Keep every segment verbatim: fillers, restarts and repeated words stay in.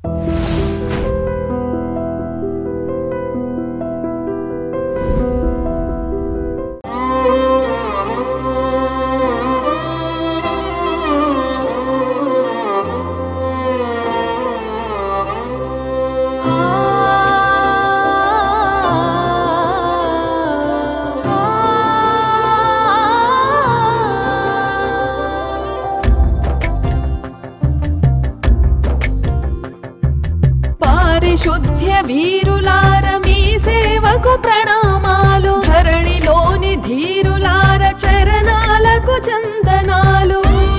शुद्ध वीरुलार मी सेवकु प्रणामालु धरणिलोनि धीरुलार चरणालकु चंदनालु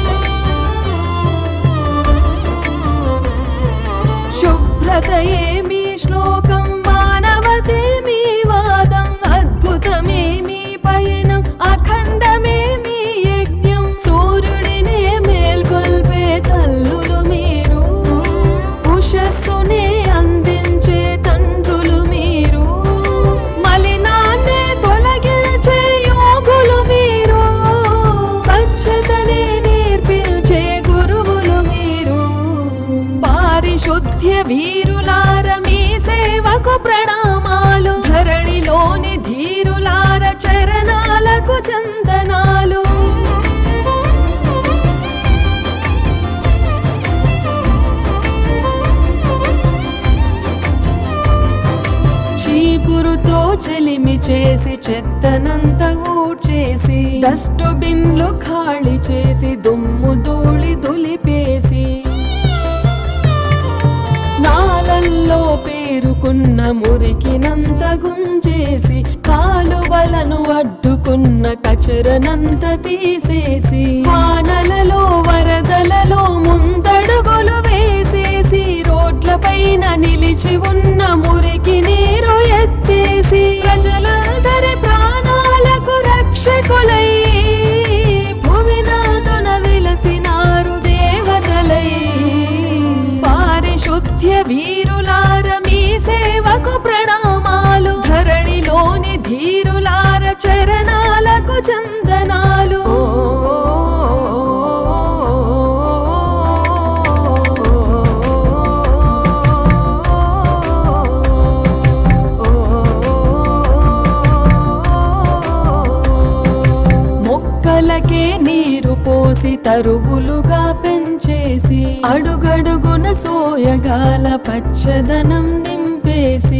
शुभ्रतये मी श्लोकं मानवते मी वादं अद्भुतमे मी पयनं अखण्डमे मी यज्ञं सूर्युडिने मेल्कोल्पे तल्लुलु मीरु उषस्सुने అందించే తండ్రులు మీరు మలినాన్నే తొలగించే యోగులు మీరు స్వచ్ఛతనే నేర్పించే గురువులు మీరు పారిశుద్ధ్య వీరులార మీ సేవకు ప్రణామాలు ధరణిలోని ధీరులార చరణాలకు చందనాలు చీపురుతో చెలిమి చేసి చెత్తనంత ఊడ్చేసి డస్ట్బిన్లు ఖాళీ చేసి దుమ్ము ధూళి దులిపేసి నాలల్లో పేరుకున్న మురికినంత గుంజేసి కాలువలను అడ్డుకున్న కచరనంత తీసేసి వానలలో వరదలలో ముందడుగులు వేసేసి రోడ్ల పైన నిలిచి ఉన్న మురికి నీరు ఎత్తేసి ప్రజలందరి ప్రాణాలకు రక్షకులై భువినాథున వెలసినారు దేవతలై పారిశుద్ధ్య వీరులార మీ సేవకు ప్రణామాలు ధరణిలోని ధీరులార చరణాలకు చందనాలు మొక్కలకే నీరు పోసి తరువులుగా పెంచేసి అడుగడుగున సోయగాల పచ్చదనం నింపేసి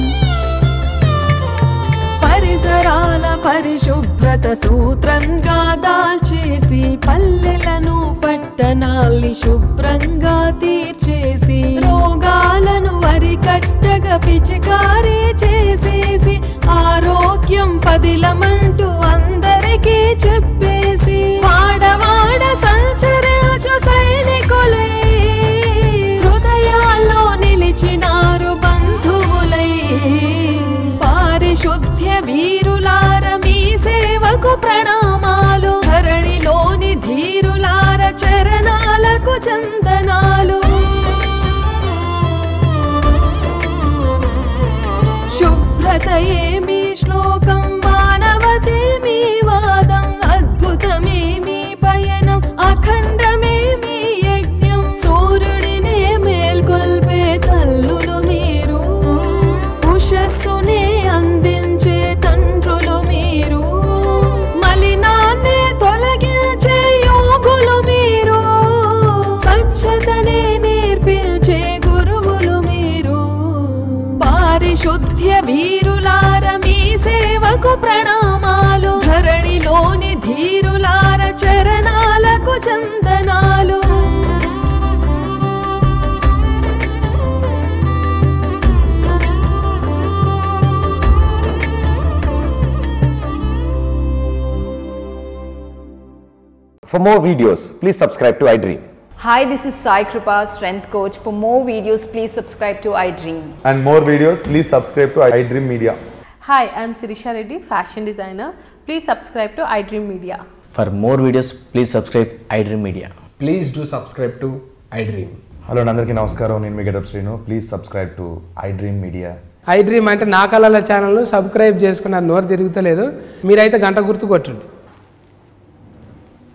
పరిసరాల పరిశుభ్రత సూత్రంగా దాల్చేసి పల్లెలను పట్టణాల్ని శుభ్రంగా తీర్చేసి రోగాలను అరికట్టగా పిచికారీ చేసేసి ఆరోగ్యం పదిలమంటూ అందరికీ చెప్పేసి వాడవాడ సంచరించు సైనికులై హృదయాల్లో నిలిచినారు బంధువులై పారిశుద్ధ్య వీరులార మీ సేవకు ప్రణామాలు ధరణిలోని ధీరులార చరణాలకు చందనాలు శుభ్రతయే మీ శ్లోకం మానవతే మీ వాదం అద్భుతమే మీ పయనం అఖండమే మీ యజ్ఞం సూర్యుడినే మేల్కొల్పే తల్లులు మీరు ఉషస్సునే అందించే తండ్రులు మీరు మలినాన్నే తొలగించే యోగులు మీరు స్వచ్ఛతనే నేర్పించే గురువులు మీరు పారిశుద్ధ్య వీరులార మీ సేవకు ప్రణామాలు ధరణిలోని ధీరులార చరణాలకు చందనాలు For more videos, please subscribe to iDream. Hi, this is Sai Kripa, Strength Coach. For more videos, please subscribe to iDream. And more videos, please subscribe to iDream Media. Hi, I am Sirisha Reddy, fashion designer. Please subscribe to iDream Media. For more videos, please subscribe iDream Media. Please do subscribe to iDream. Hello, Nandarki Namaskaram. Nenu మీ getup Srinu. Please subscribe to iDream Media. iDream అంటే నా కళల channel subscribe చేసుకున్న నోరు తిరుగుతలేదు. మీరైతే గంట గుర్తు కొట్టండి.